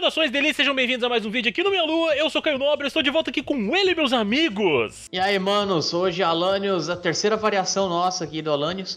Saudações delícias, sejam bem-vindos a mais um vídeo aqui no Minha Lua. Eu sou Caio Nobre, estou de volta aqui com ele, meus amigos. E aí, manos, hoje Alanios, a terceira variação nossa aqui do Alanios.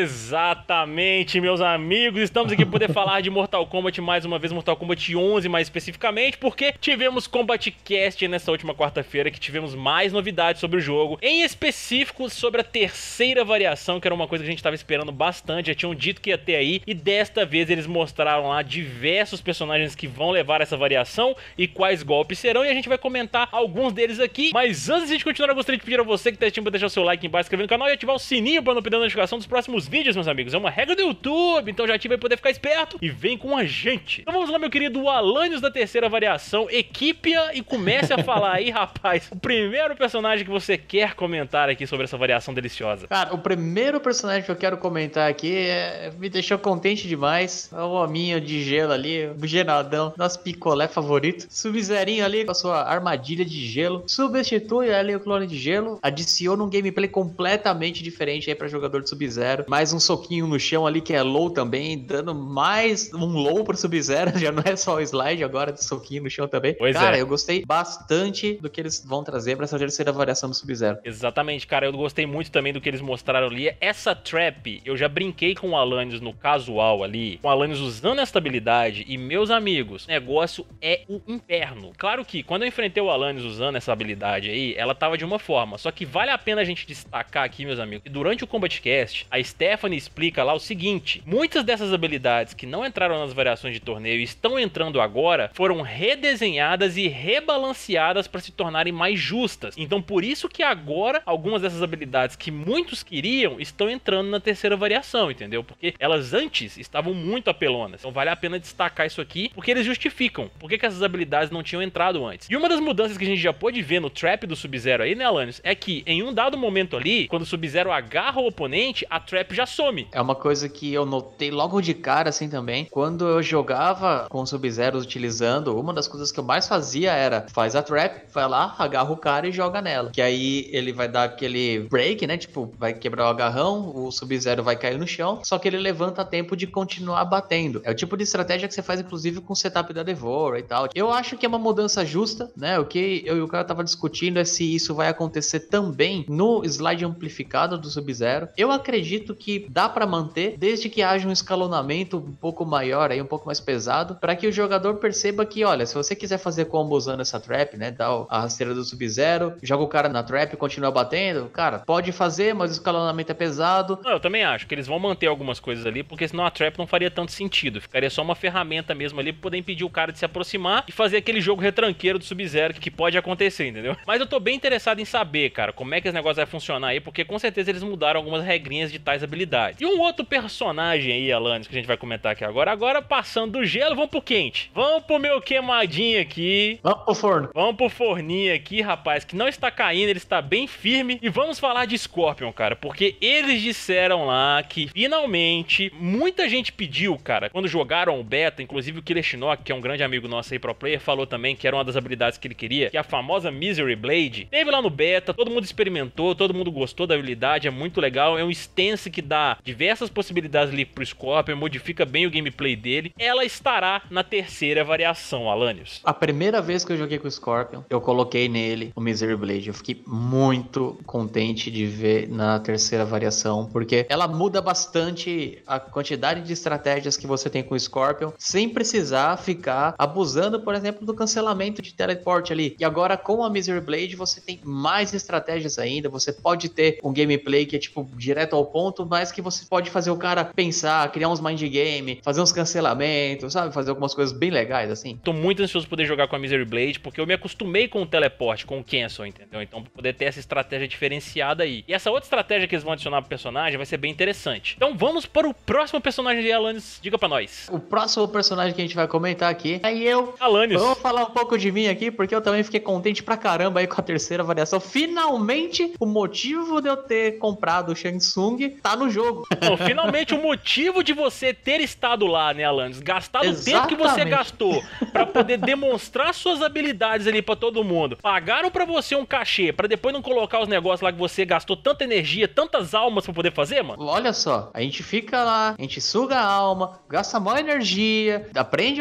Exatamente, meus amigos, estamos aqui para poder falar de Mortal Kombat mais uma vez, Mortal Kombat 11 mais especificamente, porque tivemos Combat Cast nessa última quarta-feira, que tivemos mais novidades sobre o jogo, em específico sobre a terceira variação, que era uma coisa que a gente estava esperando bastante, já tinham dito que ia ter aí, e desta vez eles mostraram lá diversos personagens que vão levar essa variação e quais golpes serão, e a gente vai comentar alguns deles aqui. Mas antes de a gente continuar, eu gostaria de pedir a você que está assistindo para deixar o seu like embaixo, inscrever no canal e ativar o sininho para não perder a notificação dos próximos vídeos, meus amigos. É uma regra do YouTube, então já ativa aí para poder ficar esperto e vem com a gente. Então vamos lá, meu querido Alanios da terceira variação, equipe-a e comece a falar aí, rapaz, o primeiro personagem que você quer comentar aqui sobre essa variação deliciosa. Cara, o primeiro personagem que eu quero comentar aqui me deixou contente demais. É o hominho de gelo ali, o geladão, nosso picolé favorito. Sub-Zerinho ali com a sua armadilha de gelo. Substitui ali o clone de gelo. Adiciona um gameplay completamente diferente aí pra jogador de Sub-Zero. Mais um soquinho no chão ali que é low também, dando mais um low pro Sub-Zero. Já não é só o slide agora de soquinho no chão também. Pois cara, é. eu gostei bastante do que eles vão trazer pra essa terceira variação do Sub-Zero. Exatamente, cara, eu gostei muito também do que eles mostraram ali. Essa trap, eu já brinquei com o Alanios no casual ali, com o Alanios usando essa habilidade, e meus amigos, o negócio é o inferno. Claro que quando eu enfrentei o Alanios usando essa habilidade aí, ela tava de uma forma, só que vale a pena a gente destacar aqui, meus amigos, que durante o Combat Cast, a Stephanie explica lá o seguinte: muitas dessas habilidades que não entraram nas variações de torneio e estão entrando agora, foram redesenhadas e rebalanceadas para se tornarem mais justas. Então por isso que agora algumas dessas habilidades que muitos queriam estão entrando na terceira variação, entendeu? Porque elas antes estavam muito apelonas. Então vale a pena destacar isso aqui, porque eles justificam por que essas habilidades não tinham entrado antes. E uma das mudanças que a gente já pôde ver no trap do Sub-Zero aí, né, Alanios, é que em um dado momento ali, quando o Sub-Zero agarra o oponente, a trap já some. É uma coisa que eu notei logo de cara assim também. Quando eu jogava com o Sub-Zero utilizando, uma das coisas que eu mais fazia era: faz a trap, vai lá, agarra o cara e joga nela. Que aí ele vai dar aquele break, né? Tipo, vai quebrar o agarrão, o Sub-Zero vai cair no chão, só que ele levanta a tempo de continuar batendo. É o tipo de estratégia que você faz, inclusive, com o setup da Devora e tal. Eu acho que é uma mudança justa, né? O que eu e o cara tava discutindo é se isso vai acontecer também no slide amplificado do Sub-Zero. Eu acredito que dá pra manter, desde que haja um escalonamento um pouco maior, aí um pouco mais pesado, para que o jogador perceba que, olha, se você quiser fazer combo usando essa trap, né? Dá a rasteira do Sub-Zero, joga o cara na trap e continua batendo, cara, pode fazer, mas o escalonamento é pesado. Não, eu também acho que eles vão manter algumas coisas ali, porque senão a trap não faria tanto sentido. Ficaria só uma ferramenta mesmo ali pra poder impedir o cara de se aproximar e fazer aquele jogo retranqueiro do Sub-Zero que pode acontecer, entendeu? Mas eu tô bem interessado em saber, cara, como é que esse negócio vai funcionar aí, porque com certeza eles mudaram algumas regrinhas de tais habilidades. E um outro personagem aí, Alanios, que a gente vai comentar aqui agora. Agora, passando do gelo, vamos pro quente. Vamos pro meu queimadinho aqui. Vamos pro forno. Vamos pro forninho aqui, rapaz, que não está caindo, ele está bem firme. E vamos falar de Scorpion, cara, porque eles disseram lá que finalmente muita gente pediu, cara, quando jogaram o beta, inclusive o Killer Shinnok, que é um grande amigo nosso aí, pro player, falou também que era uma das habilidades que ele queria, que é a famosa Misery Blade. Teve lá no beta, todo mundo experimentou, todo mundo gostou da habilidade, é muito legal, é um stance que dá diversas possibilidades ali pro Scorpion, modifica bem o gameplay dele. Ela estará na terceira variação, Alanios. A primeira vez que eu joguei com o Scorpion, eu coloquei nele o Misery Blade. Eu fiquei muito contente de ver na terceira variação, porque ela muda bastante a quantidade de estratégias que você tem com o Scorpion, sem precisar ficar abusando, por exemplo, do cancelamento de teleport ali. E agora com a Misery Blade você tem mais estratégias ainda, você pode ter um gameplay que é tipo direto ao ponto, mas que você pode fazer o cara pensar, criar uns mind game, fazer uns cancelamentos, sabe? Fazer algumas coisas bem legais assim. Tô muito ansioso por poder jogar com a Misery Blade, porque eu me acostumei com o teleport, com o cancel, entendeu? Então pra poder ter essa estratégia diferenciada aí. E essa outra estratégia que eles vão adicionar pro personagem vai ser bem interessante. Então vamos para o próximo personagem de Alanios. Diga pra nós. O próximo personagem que a gente vai comentar aqui é eu. Alanios. Vamos falar um pouco de mim aqui, porque eu também fiquei contente pra caramba aí com a terceira variação. Finalmente, o motivo de eu ter comprado o Shang Tsung tá no jogo. Então, finalmente o motivo de você ter estado lá, né, Alanios? Gastado o tempo que você gastou pra poder demonstrar suas habilidades ali pra todo mundo. Pagaram pra você um cachê pra depois não colocar os negócios lá que você gastou tanta energia, tantas almas pra poder fazer, mano? Olha só, a gente fica lá, a gente suga a alma, gasta maior energia, aprende a usar os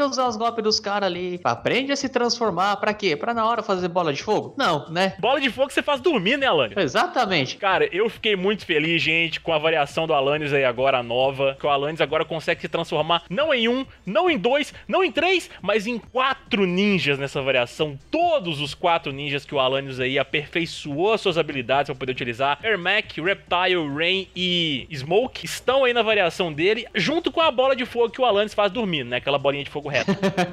golpe dos caras ali. Aprende a se transformar. Pra quê? Pra na hora fazer bola de fogo? Não, né? Bola de fogo você faz dormir, né, Alanios? Exatamente. Cara, eu fiquei muito feliz, gente, com a variação do Alanios aí agora, nova. Que o Alanios agora consegue se transformar não em 1, não em 2, não em 3, mas em 4 ninjas nessa variação. Todos os 4 ninjas que o Alanios aí aperfeiçoou suas habilidades pra poder utilizar. Ermac, Reptile, Rain e Smoke estão aí na variação dele, junto com a bola de fogo que o Alanios faz dormindo, né? Aquela bolinha de fogo reta.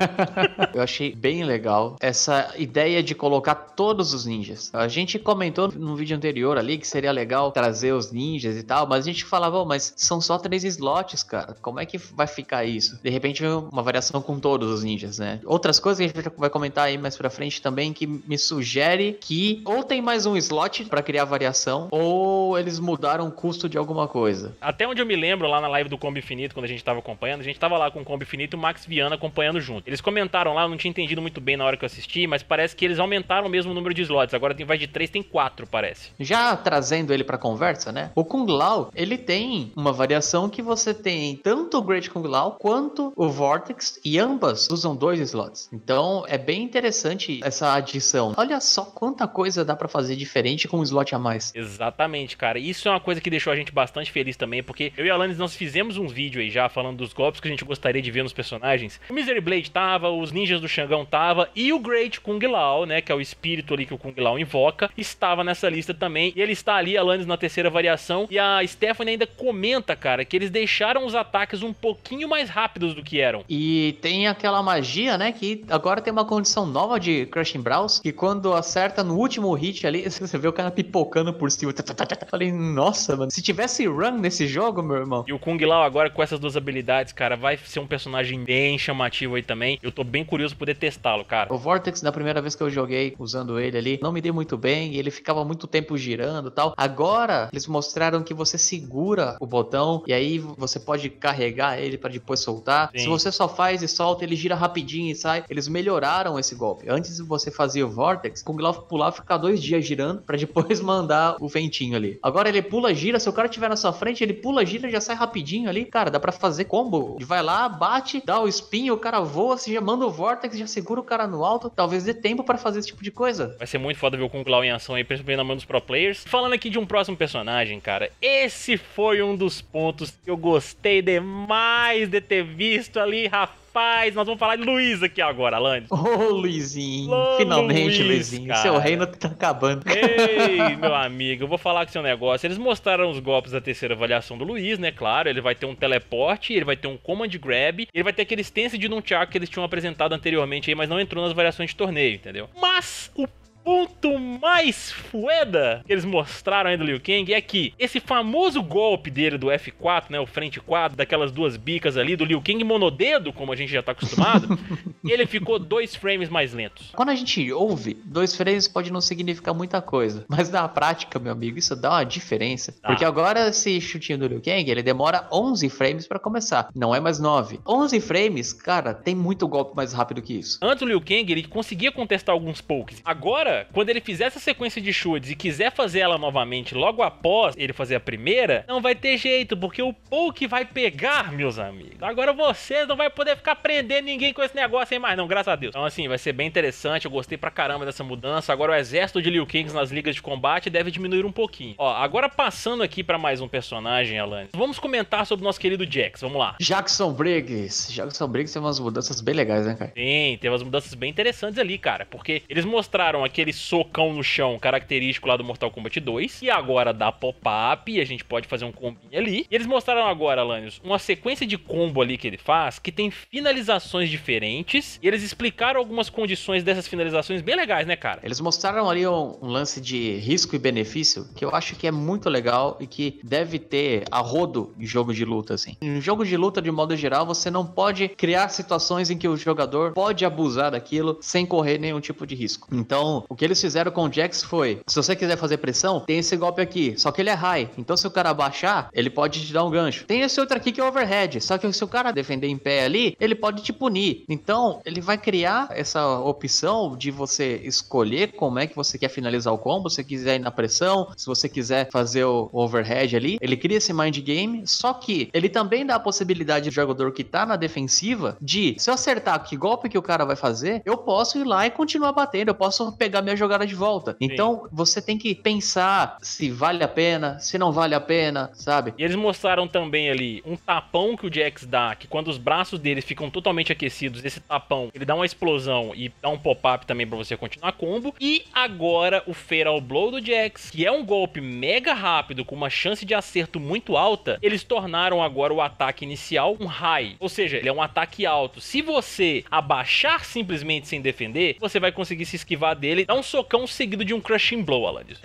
Eu achei bem legal essa ideia de colocar todos os ninjas. A gente comentou no vídeo anterior ali que seria legal trazer os ninjas e tal, mas a gente falava, oh, mas são só 3 slots, cara. Como é que vai ficar isso? De repente vem uma variação com todos os ninjas, né? Outras coisas que a gente vai comentar aí mais pra frente também, que me sugere que ou tem mais um slot pra criar variação, ou eles mudaram o custo de alguma coisa. Até onde eu me lembro, lá na live do Combo Infinito, quando a gente tava acompanhando, a gente tava lá com o Combo Infinito e o Max Viana acompanhando junto. Eles comentaram lá, eu não tinha entendido muito bem na hora que eu assisti, mas parece que eles aumentaram mesmo o número de slots. Agora vai de 3, tem 4, parece. Já trazendo ele pra conversa, né? O Kung Lao, ele tem uma variação que você tem tanto o Great Kung Lao quanto o Vortex, e ambas usam 2 slots. Então é bem interessante essa adição. Olha só quanta coisa dá pra fazer diferente com um slot a mais. Exatamente, cara. Isso é uma coisa que deixou a gente bastante feliz também, porque eu e a Alanis, nós fizemos um vídeo aí já falando dos golpes que a gente gostaria de ver nos personagens. O Misery Blade tava, os ninjas do Xangão tava, e o Great Kung Lao, né, que é o espírito ali que o Kung Lao invoca, estava nessa lista também, e ele está ali, Alanis, na terceira variação, e a Stephanie ainda comenta, cara, que eles deixaram os ataques um pouquinho mais rápidos do que eram. E tem aquela magia, né, que agora tem uma condição nova de Crushing Brows, que quando acerta no último hit ali, você vê o cara pipocando por cima. Falei, nossa, mano, se tivesse run nesse jogo, meu irmão. E o Kung Lao agora com essas 2 habilidades, cara, vai ser um personagem bem chamativo aí também. Eu tô bem curioso por poder testá-lo, cara. O Vortex, na primeira vez que eu joguei usando ele ali, não me dei muito bem, e ele ficava muito tempo girando e tal. Agora, eles mostraram que você segura o botão, e aí você pode carregar ele pra depois soltar. Sim. Se você só faz e solta, ele gira rapidinho e sai. Eles melhoraram esse golpe. Antes você fazia o Vortex, o Kung Lao pulava e ficava 2 dias girando, pra depois mandar o ventinho ali. Agora ele pula, gira, se o cara estiver na sua frente, ele pula, gira, já sai rapidinho ali. Cara, dá pra fazer combo. Ele vai lá, bate, dá o spin, o cara voa, você já manda o Vortex, já segura o cara no alto. Talvez dê tempo pra fazer esse tipo de coisa. Vai ser muito foda ver o Kung Lao em ação aí, principalmente na mão dos pro players. Falando aqui de um próximo personagem, cara, esse foi um dos pontos que eu gostei demais de ter visto ali, rapaz. Nós vamos falar de Luiz aqui agora, Alanis. Ô, Luizinho. Ô, Finalmente, Luiz, Luizinho. cara. Seu reino tá acabando. Ei, meu amigo, eu vou falar com seu negócio. Eles mostraram os golpes da terceira avaliação do Luiz, né? Claro, ele vai ter um teleporte, ele vai ter um command grab, ele vai ter aquele stance de nunchaku que eles tinham apresentado anteriormente aí, mas não entrou nas variações de torneio, entendeu? Mas o ponto mais fueda que eles mostraram aí do Liu Kang é que esse famoso golpe dele do F4, né, o frente 4, daquelas 2 bicas ali, do Liu Kang monodedo, como a gente já tá acostumado, ele ficou 2 frames mais lentos. Quando a gente ouve, 2 frames pode não significar muita coisa, mas na prática, meu amigo, isso dá uma diferença. Tá. Porque agora esse chutinho do Liu Kang, ele demora 11 frames pra começar, não é mais 9. 11 frames, cara, tem muito golpe mais rápido que isso. Antes o Liu Kang, ele conseguia contestar alguns pokes. Agora, quando ele fizer essa sequência de chutes e quiser fazer ela novamente logo após ele fazer a primeira, não vai ter jeito, porque o poke vai pegar, meus amigos. Agora vocês não vai poder ficar prendendo ninguém com esse negócio aí mais não, graças a Deus. Então assim, vai ser bem interessante, eu gostei pra caramba dessa mudança. Agora o exército de Liu Kangs nas ligas de combate deve diminuir um pouquinho. Ó, agora passando aqui pra mais um personagem, Alanis, vamos comentar sobre o nosso querido Jax, vamos lá. Jackson Briggs. Jackson Briggs tem umas mudanças bem legais, né, cara? Sim, teve umas mudanças bem interessantes ali, cara, porque eles mostraram aquele socão no chão característico lá do Mortal Kombat 2, e agora dá pop-up e a gente pode fazer um combinho ali. E eles mostraram agora, Alanios, uma sequência de combo ali que ele faz, que tem finalizações diferentes, e eles explicaram algumas condições dessas finalizações bem legais, né, cara? Eles mostraram ali um lance de risco e benefício, que eu acho que é muito legal e que deve ter a rodo em jogo de luta, assim. Em jogo de luta, de modo geral, você não pode criar situações em que o jogador pode abusar daquilo sem correr nenhum tipo de risco. Então, O que eles fizeram com o Jax foi, se você quiser fazer pressão, tem esse golpe aqui, só que ele é high, então se o cara abaixar, ele pode te dar um gancho. Tem esse outro aqui que é overhead, só que se o cara defender em pé ali, ele pode te punir. Então, ele vai criar essa opção de você escolher como é que você quer finalizar o combo, se você quiser ir na pressão, se você quiser fazer o overhead ali, ele cria esse mind game, só que ele também dá a possibilidade do jogador que tá na defensiva de, se eu acertar que golpe que o cara vai fazer, eu posso ir lá e continuar batendo, eu posso pegar minha jogada de volta. Então, você tem que pensar se vale a pena, se não vale a pena, sabe? E eles mostraram também ali um tapão que o Jax dá, que quando os braços dele ficam totalmente aquecidos, esse tapão, ele dá uma explosão e dá um pop-up também pra você continuar combo. E agora o Fatal Blow do Jax, que é um golpe mega rápido, com uma chance de acerto muito alta, eles tornaram agora o ataque inicial um high. Ou seja, ele é um ataque alto. Se você abaixar simplesmente sem defender, você vai conseguir se esquivar dele, dar um socão seguido de um Crushing Blow, Alanis.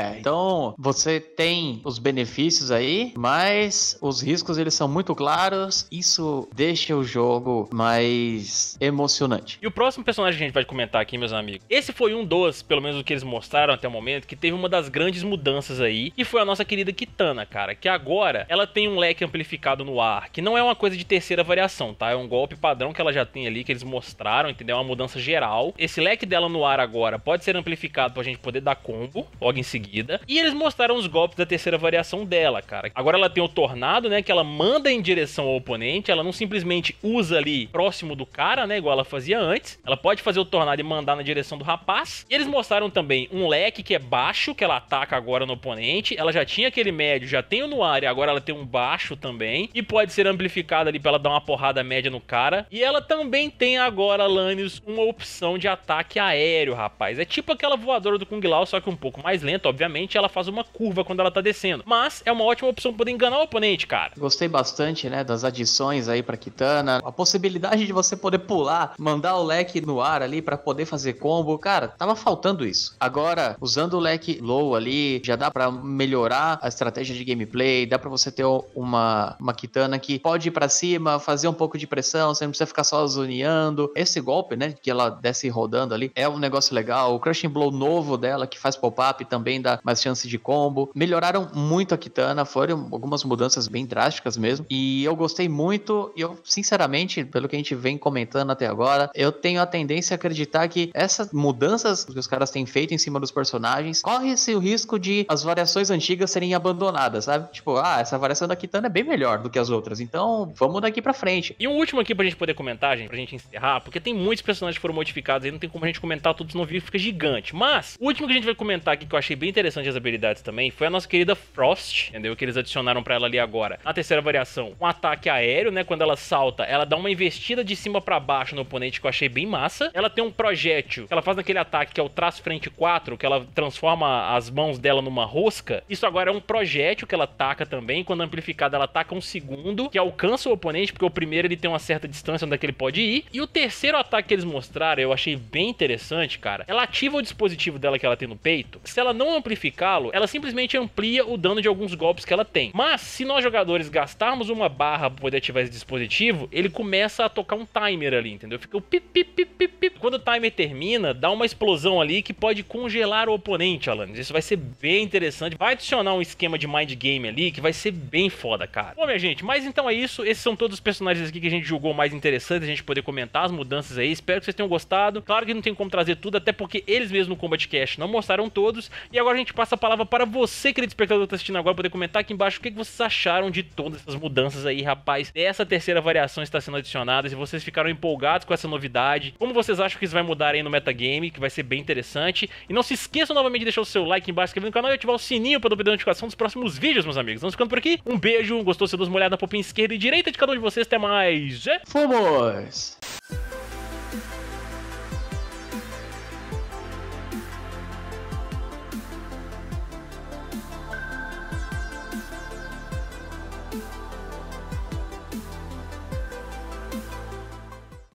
Então você tem os benefícios aí, mas os riscos eles são muito claros, isso deixa o jogo mais emocionante. E o próximo personagem que a gente vai comentar aqui, meus amigos, esse foi um dos, pelo menos o que eles mostraram até o momento, que teve uma das grandes mudanças aí, que foi a nossa querida Kitana, cara, que agora ela tem um leque amplificado no ar, que não é uma coisa de terceira variação, tá? É um golpe padrão que ela já tem ali, que eles mostraram, entendeu? É uma mudança geral. Esse leque dela no ar agora pode ser amplificado pra gente poder dar combo logo em seguida. E eles mostraram os golpes da terceira variação dela, cara. Agora ela tem o tornado, né, que ela manda em direção ao oponente, ela não simplesmente usa ali próximo do cara, né, igual ela fazia antes. Ela pode fazer o tornado e mandar na direção do rapaz. E eles mostraram também um leque que é baixo, que ela ataca agora no oponente. Ela já tinha aquele médio, já tem o no ar e agora ela tem um baixo também. E pode ser amplificada ali pra ela dar uma porrada média no cara. E ela também tem agora, Lanius, uma opção de ataque aéreo, rapaz. É tipo aquela voadora do Kung Lao, só que um pouco mais lenta, obviamente. Ela faz uma curva quando ela tá descendo. Mas é uma ótima opção pra poder enganar o oponente, cara. Gostei bastante, né, das adições aí pra Kitana. A possibilidade de você poder pular, mandar o leque no ar ali pra poder fazer combo. Cara, tava faltando isso. Agora, usando o leque low ali, já dá pra melhorar a estratégia de gameplay. Dá pra você ter uma Kitana que pode ir pra cima, fazer um pouco de pressão, você não precisa ficar só zoneando. Esse golpe, né, que ela desce rodando ali, é um negócio legal. O Crushing Blow novo dela, que faz pop-up, também dá mais chance de combo. Melhoraram muito a Kitana, foram algumas mudanças bem drásticas mesmo, e eu gostei muito, e eu, sinceramente, pelo que a gente vem comentando até agora, eu tenho a tendência a acreditar que essas mudanças que os caras têm feito em cima dos personagens, corre-se o risco de as variações antigas serem abandonadas, sabe? Tipo, essa variação da Kitana é bem melhor do que as outras, então vamos daqui pra frente. E um último aqui pra gente poder comentar, gente, pra gente encerrar, porque tem muitos personagens que foram modificados aí, não tem como a gente comentar todos, senão o vídeo fica gigante. Mas, o último que a gente vai comentar aqui, que eu achei bem interessante as habilidades também, foi a nossa querida Frost, entendeu? Que eles adicionaram pra ela ali agora. Na terceira variação, um ataque aéreo, né? Quando ela salta, ela dá uma investida de cima pra baixo no oponente, que eu achei bem massa. Ela tem um projétil, que ela faz naquele ataque que é o traço frente 4, que ela transforma as mãos dela numa rosca. Isso agora é um projétil que ela ataca também. Quando amplificada, ela ataca um segundo, que alcança o oponente, porque o primeiro ele tem uma certa distância onde é que ele pode ir. E o terceiro ataque que eles mostraram, eu achei bem interessante, cara. Ela ativa o dispositivo dela que ela tem no peito. Se ela não amplificá-lo, ela simplesmente amplia o dano de alguns golpes que ela tem. Mas, se nós jogadores gastarmos uma barra pra poder ativar esse dispositivo, ele começa a tocar um timer ali, entendeu? Fica o pip, pip, pip, pip, pip. Quando o timer termina, dá uma explosão ali que pode congelar o oponente, Alanis. Isso vai ser bem interessante. Vai adicionar um esquema de mind game ali que vai ser bem foda, cara. Bom, minha gente, mas então é isso. Esses são todos os personagens aqui que a gente julgou mais interessantes, a gente poder comentar as mudanças aí. Espero que vocês tenham gostado. Claro que não tem como trazer tudo, até porque eles mesmos no Combat Cast não mostraram todos. E agora a gente passa a palavra para você, querido espectador que tá assistindo agora, poder comentar aqui embaixo o que vocês acharam de todas essas mudanças aí, rapaz. Essa terceira variação está sendo adicionada, se vocês ficaram empolgados com essa novidade, como vocês acham que isso vai mudar aí no metagame, que vai ser bem interessante. E não se esqueçam novamente de deixar o seu like embaixo, inscrever no canal e ativar o sininho para receber a notificação dos próximos vídeos, meus amigos. Vamos ficando por aqui. Um beijo, gostou? Você dá uma olhada na popinha esquerda e direita de cada um de vocês. Até mais. Fomos!